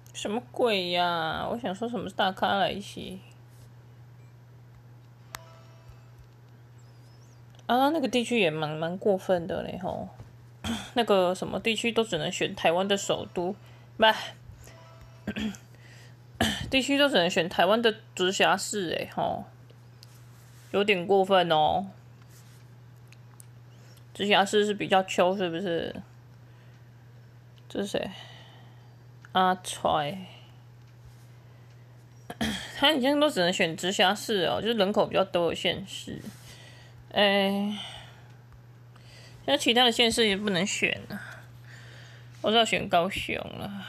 什么鬼呀、我想说什么是大咖来袭啊？那个地区也蛮过分的嘞吼，那个什么地区都只能选台湾的首都，不，地区都只能选台湾的直辖市诶吼，有点过分哦。直辖市是比较秋是不是？这是谁？阿揣，他以前都只能选直辖市哦，就是人口比较多的县市。哎，现在其他的县市也不能选了，我是要选高雄了。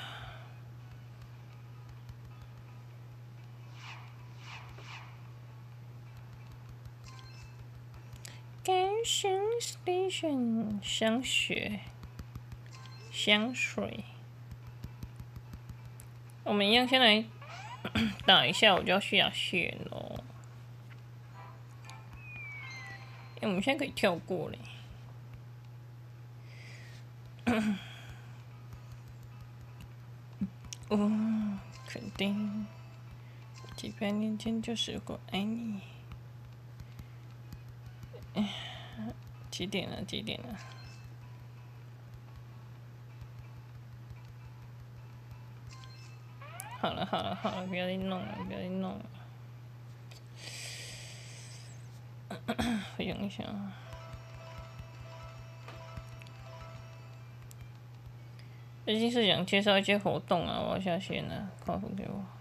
高雄 Station 香雪香水，我们一样先来打一下，我就要下线咯。我们现在可以跳过嘞。哦，肯定，几百年前就是我爱你。几点了？几点了？好了好了好了，不要再弄了，不要再弄了。我想一想，最近是想介绍一些活动啊，我要下线了，快回给我。